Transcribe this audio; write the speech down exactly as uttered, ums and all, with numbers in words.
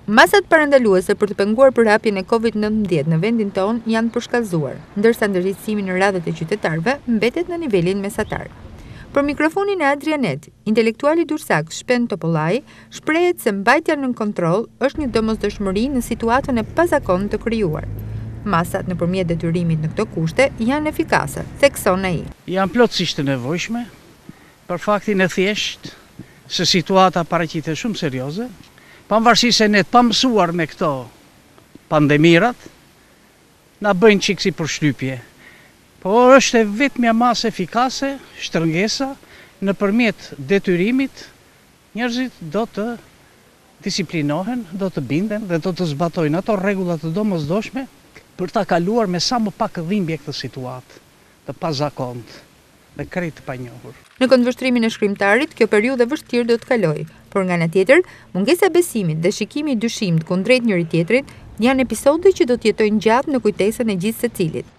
Masat parandaluese për të penguar përhapjen e Covid nëntëmbëdhjetë në vendin tonë janë përshkallëzuar, ndërsa ndërgjegjësimi në radhët e qytetarëve mbetet në nivelin mesatar. Për mikrofonin e Adrianet, intelektuali dursak Shpen Topollai shprehet se mbajtja nën kontroll është një domosdoshmëri në situatën e pazakontë të krijuar. Masat nëpërmjet detyrimit në këto kushte janë efikase, thekson ai. Janë plotësisht të nevojshme për faktin e thjesht se situata paraqitet shumë serioze. Pavarësisht se ne të pamësuar me këto pandemirat, na bëjnë çik si përshtypje. Por është e vetmja masë efikase, shtrëngesa, nëpërmjet detyrimit, njerëzit do të disiplinohen, do të binden dhe do të zbatojnë ato rregulla të domosdoshme për ta kaluar me sa më pak dhimbje këtë situatë të pazakontë dhe krejt të panjohur. Në këndvështrimin e shkrimtarit, kjo periudhë e vështirë do të kalojë, por nga ana tjetër, mungesa e besimit dhe shikimi i dyshimit kundrejt njëri tjetrit janë episode që do të jetojnë gjatë në kujtesën e gjithë secilit.